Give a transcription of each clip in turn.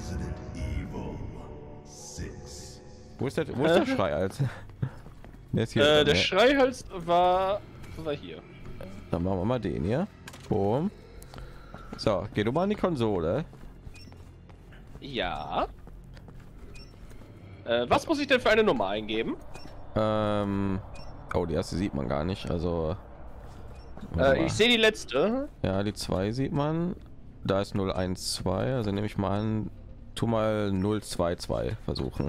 Wo ist der Schreihals? Der ist hier. Der Schreihals war hier. Dann machen wir mal den hier. Boom. So, geh du mal an die Konsole. Ja. Was muss ich denn für eine Nummer eingeben? Oh, die erste sieht man gar nicht. Also ich sehe die letzte. ja, die 2 sieht man. Da ist 012. Also nehme ich mal an, tu mal 022 versuchen.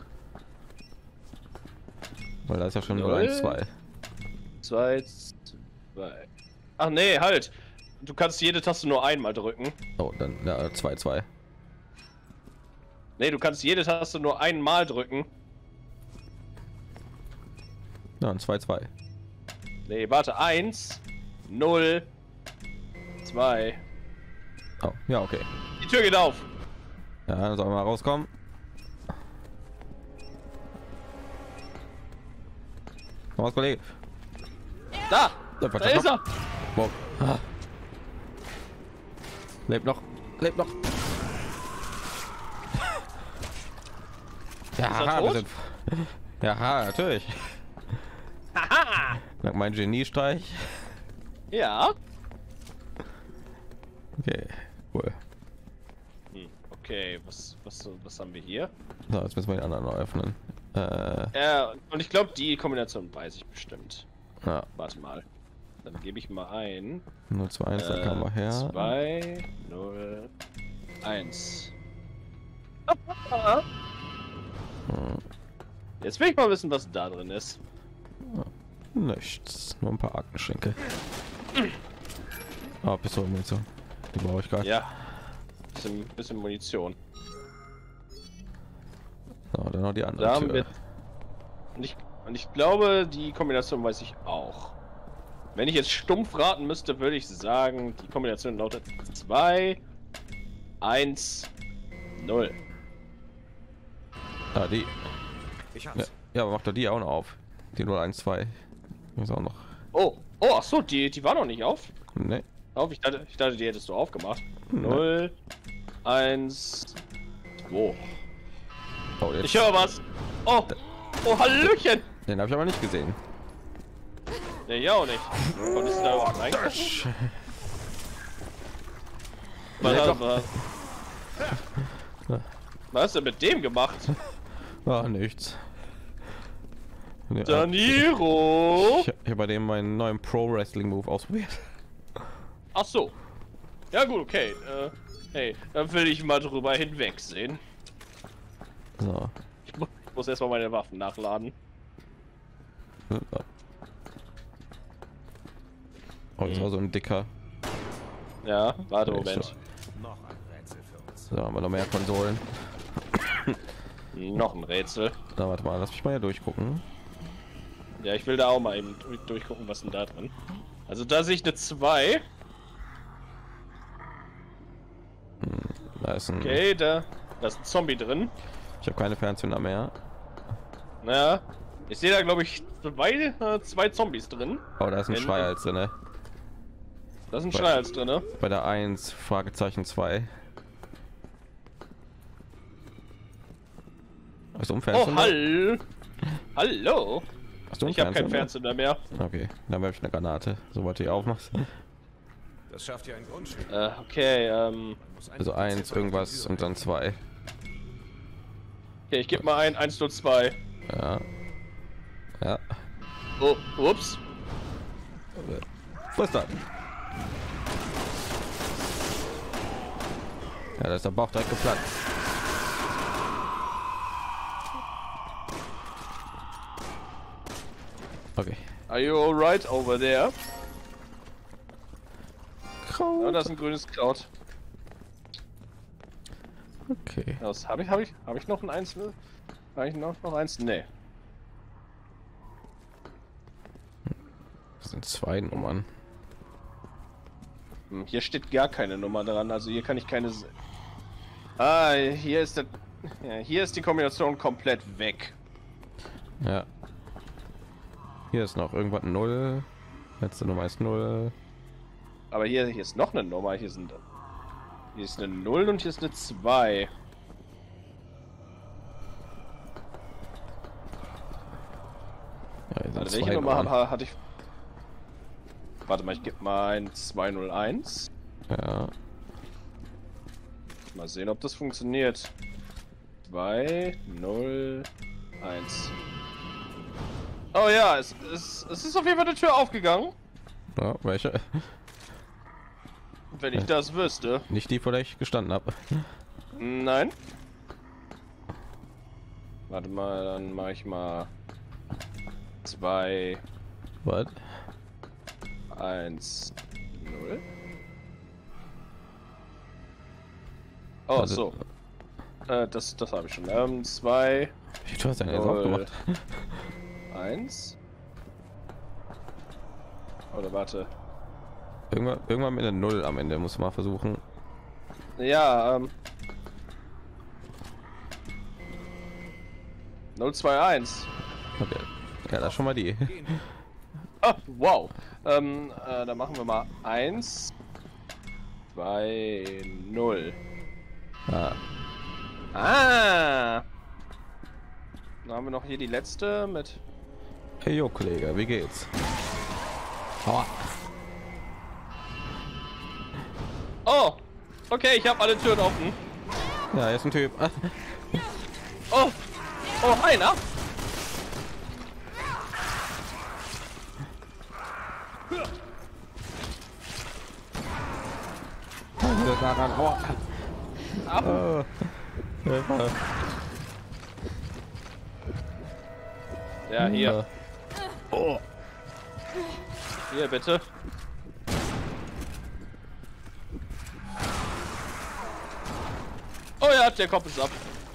Weil da ist ja schon 012. 2. Ach nee, halt. Du kannst jede Taste nur einmal drücken. Oh, dann ja, 22. Nee, du kannst jede Taste nur einmal drücken. Ja, ein 22. Nee, warte. 1, 0, 2. Oh, ja, okay. Die Tür geht auf. Ja, dann soll mal rauskommen. Was, Kollege? Da! Da ist er! Wow. Ah. Lebt noch. Lebt noch. Ja, wir sind... Ja, natürlich. Haha! Dank mein Geniestreich. Ja. Okay, cool. Okay, was haben wir hier? So, jetzt müssen wir den anderen noch öffnen. Ja, und ich glaube, die Kombination weiß ich bestimmt. Ja. Warte mal. Dann gebe ich mal ein. 021, da kann man her. 2, 0, 1. Jetzt will ich mal wissen, was da drin ist. Nichts, nur ein paar Aktenschränke. Ah, Pistolenmunition. Die brauche ich gerade. Ja. Bisschen Munition. So, dann noch die Da andere haben Tür. wir. Und ich glaube, die Kombination weiß ich auch. Wenn ich jetzt stumpf raten müsste, würde ich sagen, die Kombination lautet 2, 1, 0. Ah, die. Ich Ja, hab's. ja, aber macht doch die auch noch auf. Die 012. Ist auch noch. Oh, ach so, die war noch nicht auf. Ne. Auf, ich dachte, die hättest du aufgemacht. Nein. 0, 1, 2. Oh, jetzt. Ich höre was. Oh, Hallöchen. Den habe ich aber nicht gesehen. Nee, ja auch nicht. Konntest du da überhaupt reingucken? Was hast du mit dem gemacht? Ah, nichts. Ja, Daniro! ich habe bei dem meinen neuen Pro Wrestling Move ausprobiert. Ach so. Ja gut, okay. Hey, dann will ich mal drüber hinwegsehen. So. Ich muss erstmal meine Waffen nachladen. Oh, das war so ein dicker. Ja, warte, Ja, Moment. Noch ein Rätsel für uns. So, haben wir noch mehr Konsolen. Noch ein Rätsel. Da, warte mal, lass mich mal hier durchgucken. Ja, ich will da auch mal eben durchgucken, was denn da drin. Also da sehe ich eine 2. Da ist ein. Okay, da ist ein Zombie drin. Ich habe keine Fernzünder mehr. Naja, ich sehe da glaube ich zwei Zombies drin. Oh, da ist ein Schreihals drin, ne? Da ist ein Schreihals drin, ne? Bei der 1 Fragezeichen 2. Hast du einen Oh, Fernzünder? Hallo! Hast du einen Ich habe keinen Fernzünder? Fernzünder mehr. Okay, dann werfe ich eine Granate, sobald du die aufmachst. Das schafft ja ein Grundstück. Okay, Also 1 irgendwas und dann 2. okay, ich gebe mal ein 102. Ja. Ja. Oh, ups. Was ist das? Ja, da ist der Bauch direkt geplatzt. Okay. Are you alright over there? Kraut. Ja, das ist ein grünes Kraut. Okay. Was habe ich noch ein Einzel? Habe ich noch eins? Nee. Das sind 2 Nummern. Hier steht gar keine Nummer dran, also hier kann ich keine. Ah, hier ist der. Ja, hier ist die Kombination komplett weg. Ja. Hier ist noch irgendwas 0. Letzte Nummer ist 0. Aber hier ist noch eine Nummer. Hier ist eine 0 und hier ist eine 2. Warte, welche Nummer hatte ich? Warte mal, ich gebe mal ein 201. Ja. Mal sehen, ob das funktioniert. 201. Oh ja, es ist auf jeden Fall eine Tür aufgegangen. Ja, welche? Wenn ich das wüsste. Nicht die, vor der ich gestanden habe. Nein. Warte mal, dann mache ich mal 2, Was? 1, 0. Oh, Also- so. Das habe ich schon. 2, Du hast ja jetzt auch gemacht. 1. Oder warte. Irgendwann mit einer 0 am Ende muss man versuchen. Ja, 021. Okay. Ja, das ist schon mal die. Ah, wow. Dann machen wir mal 1, 2, 0. Ah, Ah. Dann haben wir noch hier die letzte mit. hey, jo, Kollege, wie geht's? Aua. Oh, okay, ich habe alle Türen offen. Ja, hier ist ein Typ. Ah, Oh, oh, einer. Aua. Au. Hilfe. Ja, hier, Oh. hier bitte. Oh ja, der Kopf ist ab.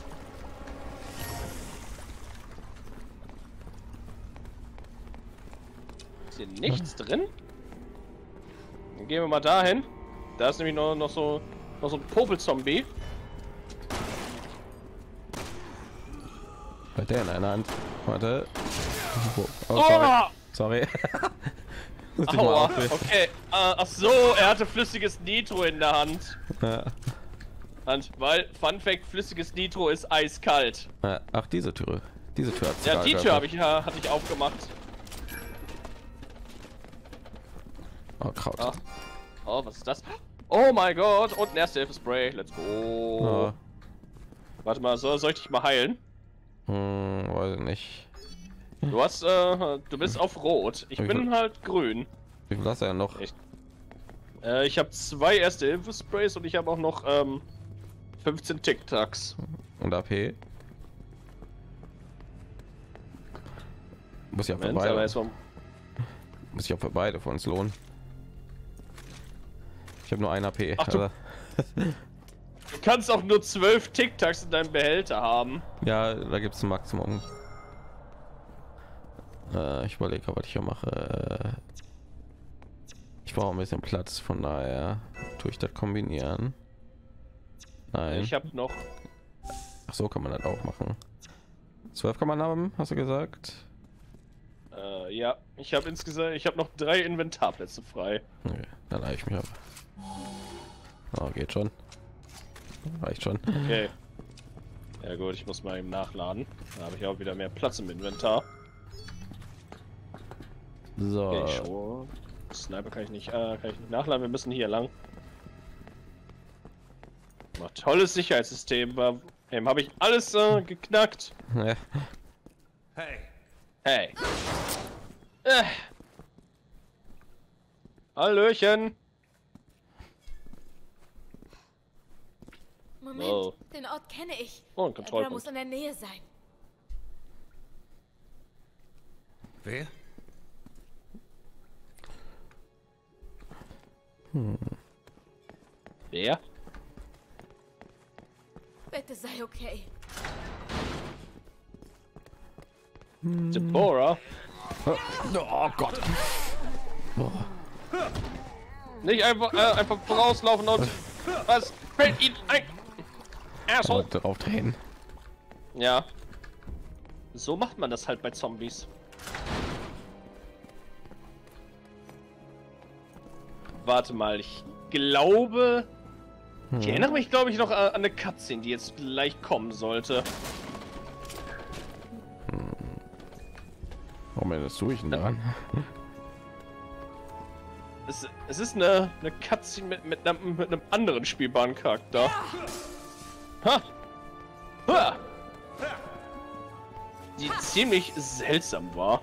Ist hier nichts drin? Dann gehen wir mal dahin. Da ist nämlich noch so ein Popelzombie. Hat der in einer Hand? Warte. Oh, sorry. Sorry. Muss ich mal Aua, aufwählen. okay. Ach so, er hatte flüssiges Nitro in der Hand. Ja. Und weil, Fun Fact, flüssiges Nitro ist eiskalt. Ja, ach, diese Tür. Diese Tür hat's Ja, gerade die gehabt. Tür hatte ich aufgemacht. Oh, Kraut. Ah. Oh, was ist das? Oh mein Gott, und ein Erste-Hilfe-Spray. Let's go. Oh. Warte mal, soll ich dich mal heilen? Weiß ich nicht. Du bist auf Rot. Ich Wie bin viel- halt grün. Wie viel hast du ja noch? Echt? Ich habe 2 Erste-Hilfe-Sprays und ich habe auch noch 15 Tic-Tacs. Und AP? Muss ich auch für Moment, aber beide. erstmal. Muss ich auch für beide von uns lohnen. Ich habe nur ein AP. Ach du- Also, Du kannst auch nur 12 Tic-Tacs in deinem Behälter haben. ja, da gibt es ein Maximum. Ich überlege, was ich hier mache. Ich brauche ein bisschen Platz, von daher tue ich das kombinieren. Nein. Ich habe noch. Ach so, kann man das auch machen. 12 kann man haben, hast du gesagt? Ja, ich habe noch 3 Inventarplätze frei. Okay, dann leih ich mich ab. Oh, geht schon. Reicht schon. Okay. Ja gut, ich muss mal eben nachladen. Da habe ich auch wieder mehr Platz im Inventar. So. Okay, schon. Sniper kann ich nicht nachladen. Wir müssen hier lang. Macht tolles Sicherheitssystem. Eben habe ich alles geknackt. Ja. Hey, Hey. Hallöchen. Moment, Oh. den Ort kenne ich. Oh, ein Der muss Kontrollpunkt. in der Nähe sein. wer? Wer? Bitte sei okay. Deborah? Oh Gott. Nicht einfach vorauslaufen und... Was? Fällt ihn ein... Asshole. Drauf drehen. Ja. So macht man das halt bei Zombies. Warte mal, ich glaube... Ich erinnere mich, glaube ich, noch an eine Cutscene, die jetzt gleich kommen sollte. Moment, zumindest durch daran. Es ist eine Cutscene mit einem anderen spielbaren Charakter. Ha! Ha! Die ziemlich seltsam war.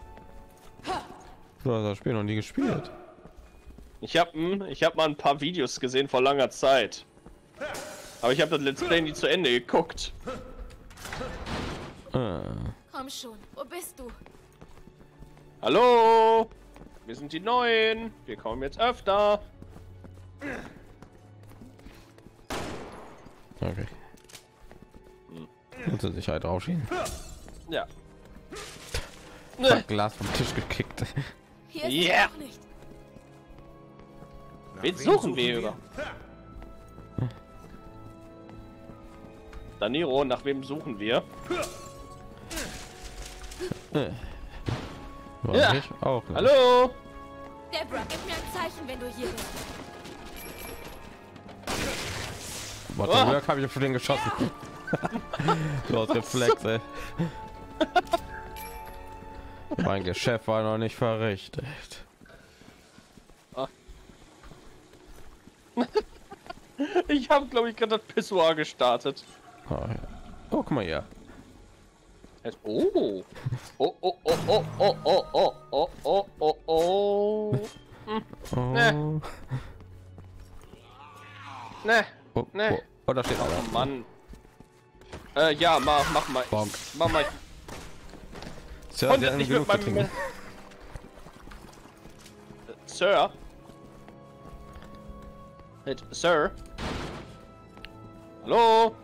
Du hast das Spiel noch nie gespielt. Ich hab mal ein paar Videos gesehen vor langer Zeit. Aber ich habe das Let's Play nie zu Ende geguckt. Komm schon, wo bist du? Hallo? Wir sind die Neuen. Wir kommen jetzt öfter. Okay. Und zur Sicherheit rausschieben. Ja. Glas vom Tisch gekickt. Hier ist Yeah. es auch nicht. Wen suchen wir über? Daniro, nach wem suchen wir? War Ja. ich auch. Ne? Hallo? Deborah, gib mir ein Zeichen, wenn du hier bist. Warte, oh. Habe ich auf den geschossen. Du hast Reflex, ey. Mein Geschäft war noch nicht verrichtet. Ich habe, glaube ich, gerade das Pissoir gestartet. Oh, ja. Oh, guck mal hier. Oh. Oh, oh, oh, oh, oh, oh, oh, oh, oh, oh, oh. Oh. Ne. Ne. Oh, Ne. oh. Oh, da steht auch. Oh Mann. Ja, mach mal. Bonk. Mach mal. Sir, Und Sie hatten nicht genug mit meinem... getrunken. Sir? Sir? Hallo?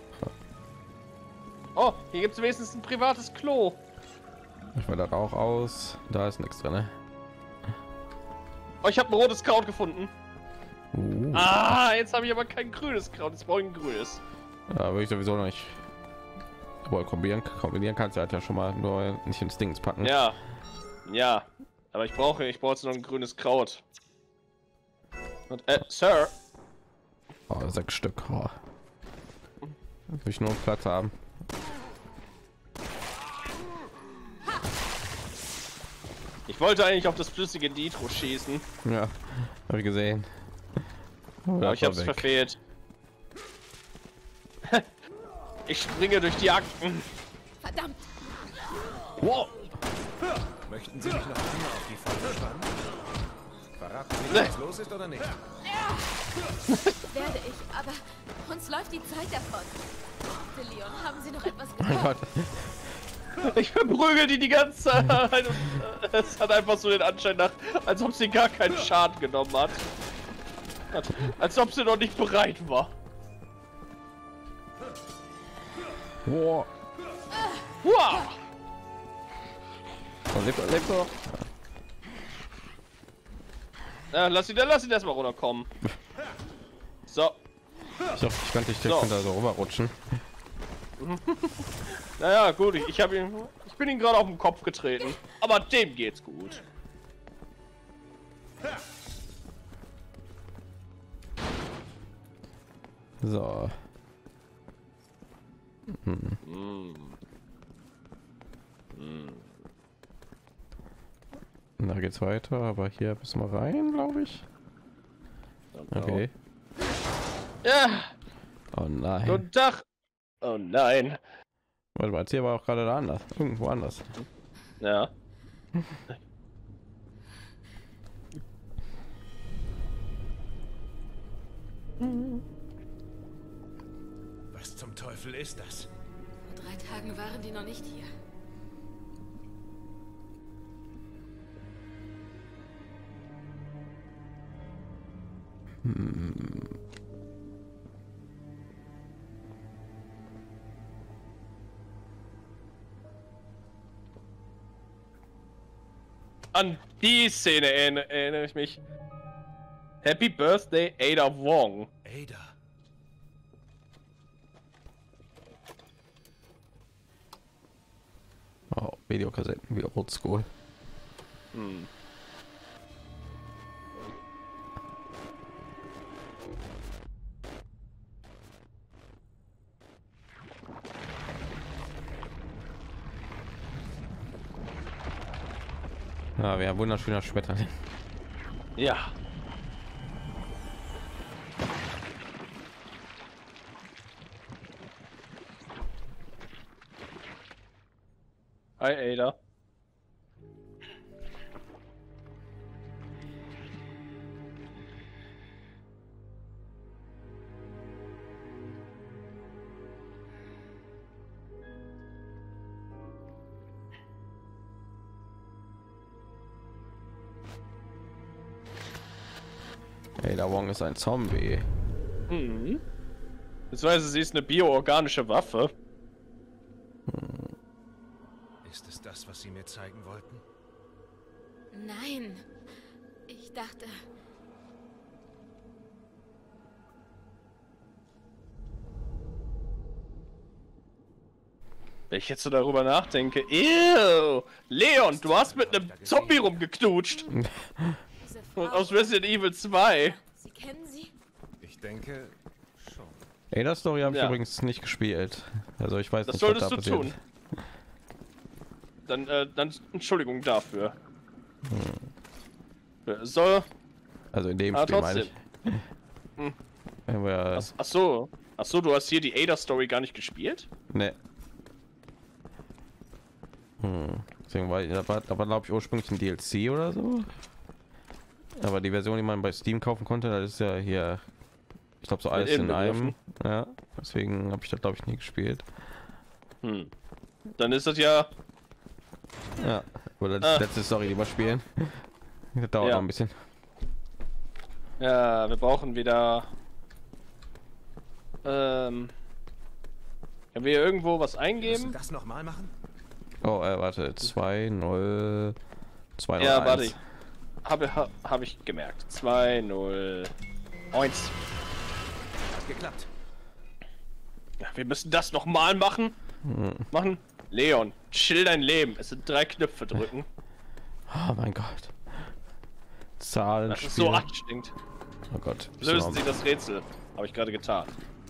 Oh, hier gibt es wenigstens ein privates Klo. Ich war da Rauch aus. Da ist nichts drin. Ne? Oh, ich habe ein rotes Kraut gefunden. Ah, jetzt habe ich aber kein grünes Kraut. Jetzt brauche ich ein grünes. Ja, würde ich sowieso noch nicht. Aber kombinieren kannst du halt ja schon mal, nur nicht ins Dings packen. Ja. Ja. Aber ich brauche jetzt noch ein grünes Kraut. Und, Sir? Oh, 6 Stück. Oh. Will ich nur Platz haben. Ich wollte eigentlich auf das flüssige Nitro schießen. Ja, habe ich gesehen. Aber ich habe es verfehlt. Ich springe durch die Akten. Verdammt. Wow. Möchten Sie mich noch einmal auf die Folter spannen? Verraten Sie, was los ist oder nicht? Werde ich, aber uns läuft die Zeit davon. Leon, haben Sie noch etwas Mein getan? Gott. Ich verprügel die ganze Zeit und es hat einfach so den Anschein nach, als ob sie gar keinen Schaden genommen hat. Als ob sie noch nicht bereit war. Wow. Wow. Oh, lebt er noch? Ja, lass ihn erstmal runterkommen. So. Ich hoffe, ich könnte So. da so rüberrutschen. Naja, gut, ich bin ihn gerade auf den Kopf getreten. Aber dem geht's gut. So. Da geht's weiter, aber hier müssen wir rein, glaube ich. Okay. Ja, Oh nein. guten Tag. Oh nein. Warte mal, jetzt hier war auch gerade da anders. Irgendwo anders. Ja. Was zum Teufel ist das? Vor 3 Tagen waren die noch nicht hier. An die Szene erinnere ich mich. Happy Birthday, Ada Wong. Ada. Oh, Videokassetten wie oldschool. Hm. Ja, wir haben wunderschöner Schmetterling. Ja. Hi Ada. Ada Wong ist ein Zombie. Mhm. Beziehungsweise sie ist eine bioorganische Waffe. Ist es das, was Sie mir zeigen wollten? Nein. Ich dachte... Wenn ich jetzt so darüber nachdenke. Ew! Leon, du hast mit einem Zombie rumgeknutscht. Diese Frau... Aus Resident Evil 2. Sie kennen sie? Ich denke schon. Ada Story habe ich Ja. übrigens nicht gespielt. Also ich weiß Das nicht, was da solltest du passiert. tun. Dann Entschuldigung dafür. So, Also in dem aber Spiel meine trotzdem. ich. Aber, Ach so. Ach so, du hast hier die Ada Story gar nicht gespielt? ne. Deswegen war glaube ich ursprünglich ein DLC oder so. Aber die Version, die man bei Steam kaufen konnte, das ist ja hier, ich glaube so alles in einem. Ja, deswegen habe ich das glaube ich nie gespielt. Dann ist das ja. Ja, oder die letzte Story, die wir spielen. Das dauert Ja. noch ein bisschen. Ja, wir brauchen wieder. Können wir hier irgendwo was Wir eingeben? müssen das nochmal machen? Oh, warte, 2-0. 2-0. Ja, warte. Hab ich gemerkt. 2-0. 1. Hat geklappt. Ja, wir müssen das nochmal machen. Machen. Leon, chill dein Leben. Es sind 3 Knöpfe drücken. Oh mein Gott. Zahlen. Das ist so anstrengend. Oh Gott. Lösen Sie das Rätsel. Habe ich gerade getan.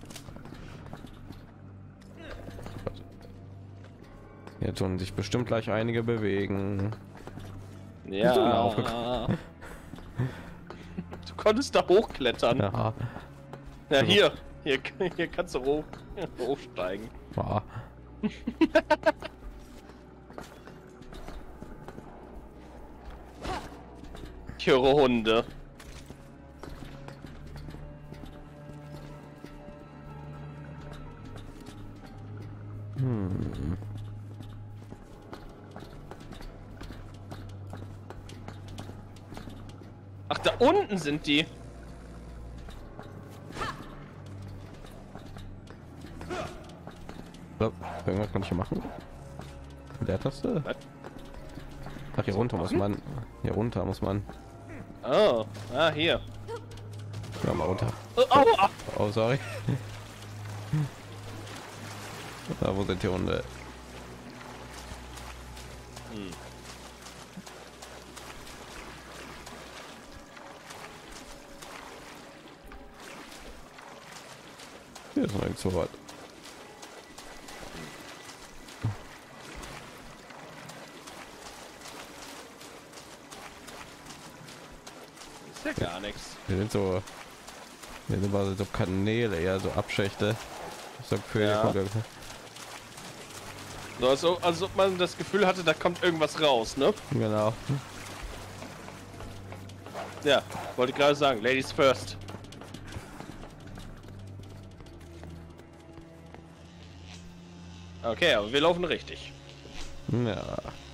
Hier tun sich bestimmt gleich einige bewegen. Ja. So aufgekommen. Du konntest da hochklettern. Ja. Ja, hier kannst du hochsteigen. Ja. Ich höre Hunde. Ach, da unten sind die. So, irgendwas kann ich hier machen. Mit der Taste? Was? Ach, hier runter muss man. Hier runter muss man. Oh, hier. Ja, mal runter. Oh, aua. Oh, sorry. Da, wo sind die Hunde? Hier ist noch irgend so was. Ist ja gar nichts. Hier sind so. Hier sind mal so Kanäle, eher so Abschächte. So für Ja. So, als ob man das Gefühl hatte, da kommt irgendwas raus, ne? Genau. Ja, wollte gerade sagen, Ladies first. Okay, aber wir laufen richtig. Ja.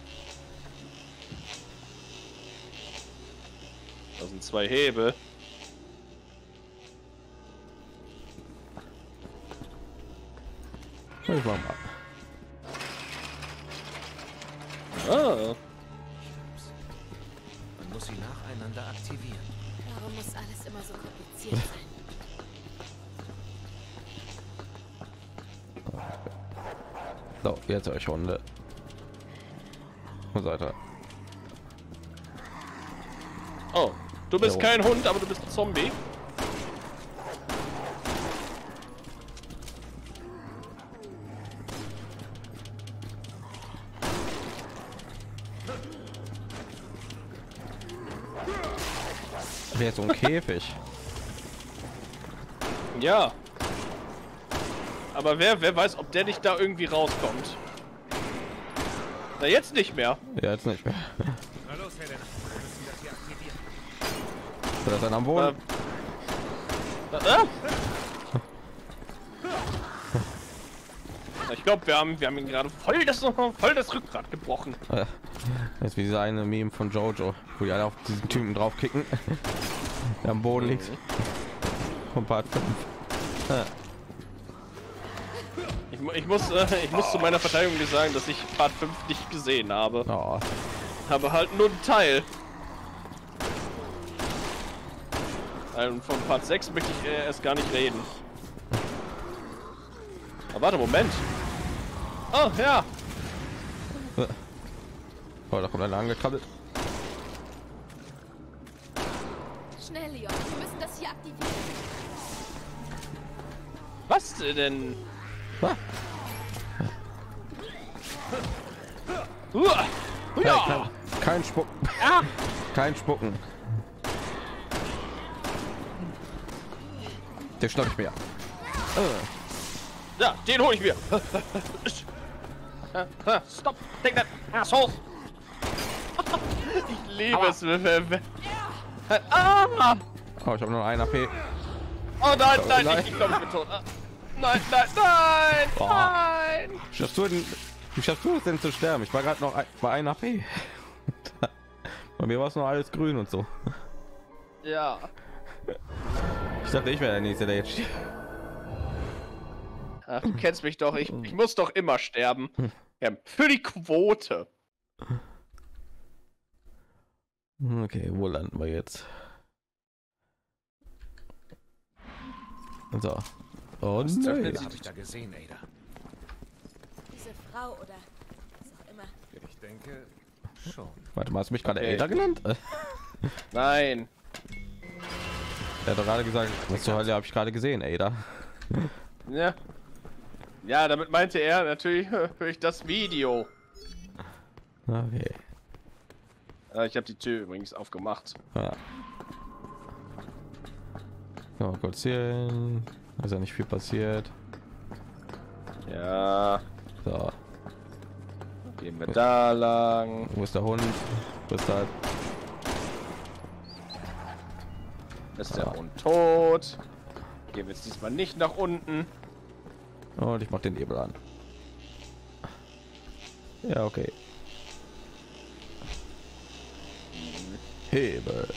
Da sind 2 Hebel. Ich mach mal. Ah, Man muss sie nacheinander aktivieren. Warum muss alles immer so kompliziert sein? So, jetzt euch Hunde. Wo seid ihr? oh, du bist Jo. kein Hund, aber du bist ein Zombie. Jetzt so ein Käfig. Ja. Aber wer weiß, ob der nicht da irgendwie rauskommt. Na, jetzt nicht mehr. Ja, jetzt nicht mehr. Na los, Helena. Wir müssen das hier aktivieren. Ist das dann am Boden? Ich glaube, wir haben ihn gerade voll das Rückgrat gebrochen. Das ist wie diese eine Meme von Jojo, wo die alle auf diesen Typen drauf kicken, der am Boden liegt. Von Part 5. Ich muss zu meiner Verteidigung sagen, dass ich Part 5 nicht gesehen habe. Oh. Aber halt nur einen Teil. Und von Part 6 möchte ich erst gar nicht reden. Aber warte, Moment. Oh, ja. Oh, da kommt einer angekrabbelt. Schnell, Leon. Wir müssen das hier aktivieren. Was denn? Ah. Ja. Kein Spucken. Ja. Kein Spucken. Der schnapp ich mir. Ja, den hole ich mir. Stop. Take that, asshole. Ich liebe es. Ah! Oh, ich habe nur ein AP. Oh nein, nein, nein. ich glaube, ich bin tot. Nein, nein, nein, Oh. nein. Wie schaffst du es denn zu sterben? Ich war gerade noch bei 1 AP. Bei mir war es noch alles grün und so. Ja. Ich dachte, ich wäre der Nächste, der jetzt stirbt. Ach, du kennst mich doch. Ich muss doch immer sterben. Ja, für die Quote. Okay, wo landen wir jetzt? So. Oh Was nein. habe ich da gesehen, Ada? Diese Frau oder was auch immer. Ich denke schon. Warte mal, hast du mich gerade Okay. Ada genannt? Nein. Er hat doch gerade gesagt, was zur Hölle habe ich gerade gesehen, Ada. Ja. Ja, damit meinte er natürlich höre ich das Video. Okay. Ich habe die Tür übrigens aufgemacht. Ja. So, kurz hier. Ist ja nicht viel passiert. Ja. So, Gehen wir da lang. wo ist der Hund? Wo ist das? Ist der Hund tot? Gehen wir jetzt diesmal nicht nach unten. Und ich mach den Nebel an. Ja, okay. Hebel.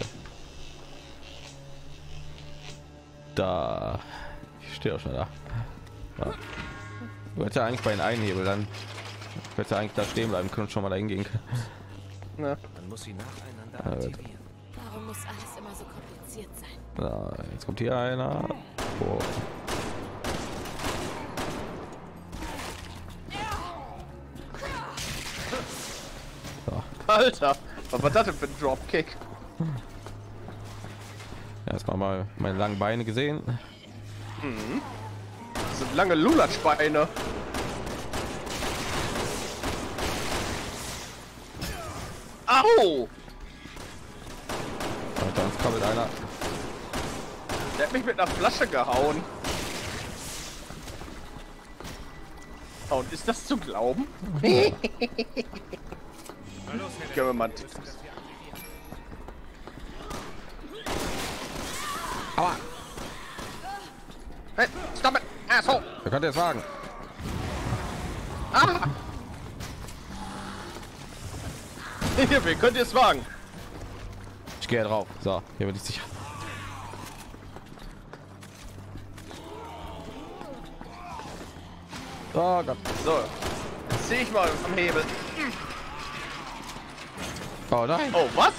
Da. Ich stehe auch schon da. Ja. Du hättest ja eigentlich bei den Einhebel dann. Du hättest ja eigentlich da stehen bleiben können und schon mal dahin gehen können. Na. Man muss sie nacheinander aktivieren. Warum muss alles immer so kompliziert sein? So, jetzt kommt hier einer. Oh. So. Alter, was war das denn für ein Dropkick? Erstmal mal meine langen Beine gesehen. Das sind lange Lulatschbeine. Au! Alter, uns krabbelt einer. Der hat mich mit einer Flasche gehauen. Oh, und ist das zu glauben? Na los, Helena. Können wir mal Wir müssen das hier aktivieren. Aua! Hey, stop it, asshole! Wer könnte jetzt sagen? Ah! Hier, wir könnt ihr es wagen. Ich gehe drauf. So, hier bin ich sicher. Oh Gott. So, jetzt sehe ich mal am Hebel. Oh nein. Oh, was?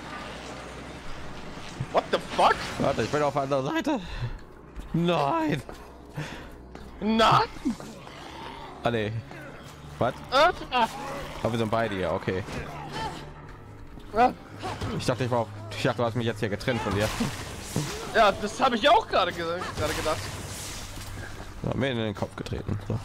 What the fuck? Warte, ich bin auf der anderen Seite. Nein. Nein! Ah nee. Was? Ah, Aber wir sind beide hier, okay. ah. Ich dachte, du hast mich jetzt hier getrennt von dir. Ja, das habe ich auch gerade gedacht. So, mir in den Kopf getreten. So.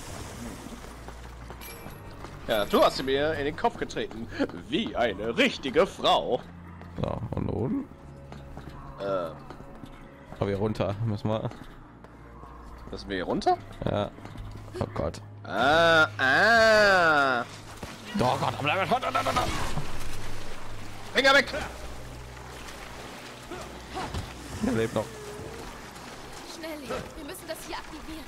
Ja, du hast mir in den Kopf getreten. Wie eine richtige Frau. So, und nun? Aber hier runter müssen wir. Müssen wir hier runter? Ja. Oh Gott. Ah. Oh Gott, Finger weg! er lebt noch. Schnell, Leon. Wir müssen das hier aktivieren.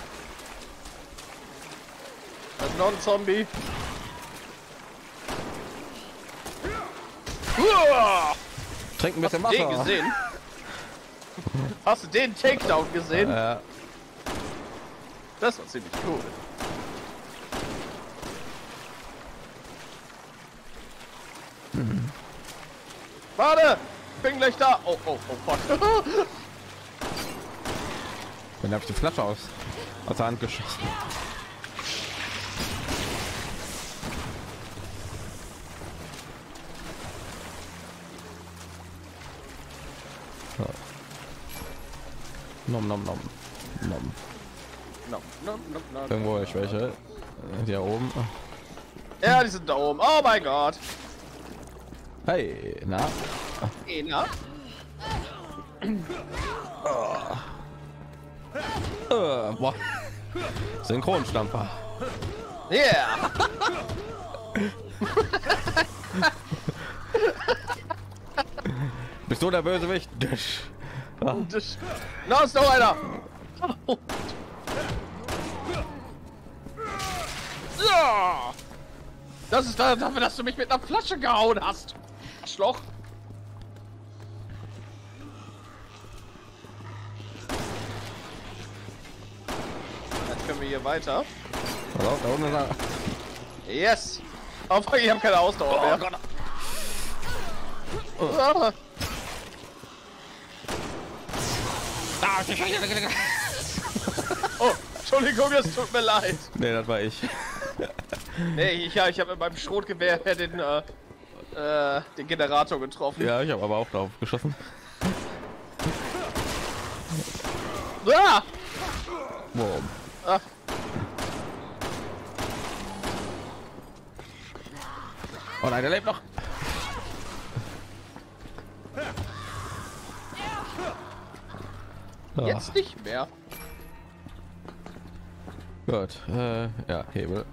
Das ist noch ein Zombie. Uah! Trink ein bisschen Hast du den Wasser. gesehen? Hast du den Takedown gesehen? Ja. Das war ziemlich cool. Warte! Bin gleich da! Oh, fuck. Dann habe ich die Flasche aus der Hand geschossen. So. Nom. No. Irgendwo ich welche. Hier oben. Ja, die sind da oben. Oh mein Gott. Hey, na? Na? Boah. Synchronstampfer. Yeah! Bist du der Bösewicht? Ah. Na, ist noch einer! Ja! Das ist dafür, dass du mich mit einer Flasche gehauen hast! Schloch! Jetzt können wir hier weiter. Hallo, da unten ist er. Yes! Oh, fuck, ich habe keine Ausdauer mehr. Gott. Ah. Oh, Entschuldigung, es tut mir leid. Nee, das war ich. Nee, ich habe mit meinem Schrotgewehr den Generator getroffen. Ja, ich habe aber auch drauf geschossen. Ah! Wow. Ah. Oh nein, der lebt noch. Ah, Jetzt nicht mehr. gut. Ja, Hebel.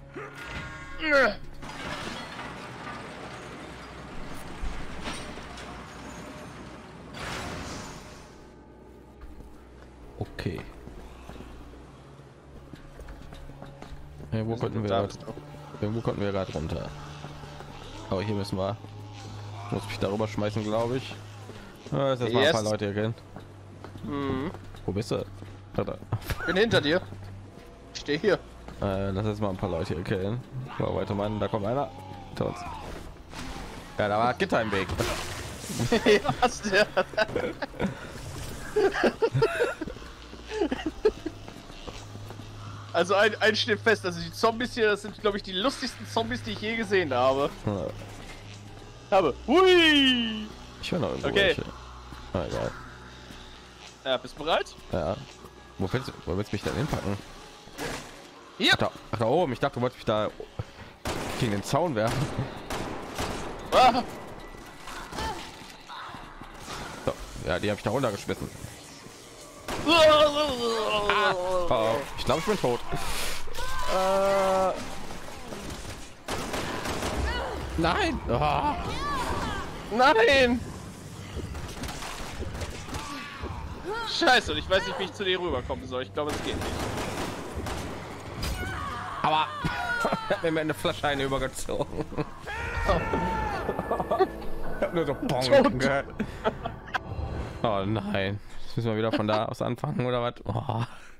Okay. Ja, wo konnten wir gerade runter? Aber hier müssen wir. Muss mich darüber schmeißen, glaube ich. Ja, jetzt mal ein paar Leute erkennen. Wo bist du? Ich bin hinter dir. Ich stehe hier. Lass jetzt mal ein paar Leute erkennen. So, weiter, Mann, da kommt einer. Tot. Ja, da war Gitter im Weg. Was der? Also ein steht fest, also die Zombies hier, das sind glaube ich die lustigsten Zombies, die ich je gesehen habe. Hui! Ich höre noch irgendwo Okay. welche. Ah, egal. Ja, bist du bereit? Ja. Wo willst du mich denn hinpacken? Hier! Ach, da oben. Ich dachte, du wolltest mich da gegen den Zaun werfen. Ah. So, ja, die habe ich da runtergeschmissen. Oh, ich glaube, ich bin tot. Nein! Oh. Nein! Scheiße, und ich weiß nicht, wie ich zu dir rüberkommen soll. Ich glaube, es geht nicht. Aber hat mir eine Flasche eine übergezogen. Ich hab nur so Pong gehört. Oh nein. Jetzt müssen wir wieder von da aus anfangen oder was? Oh.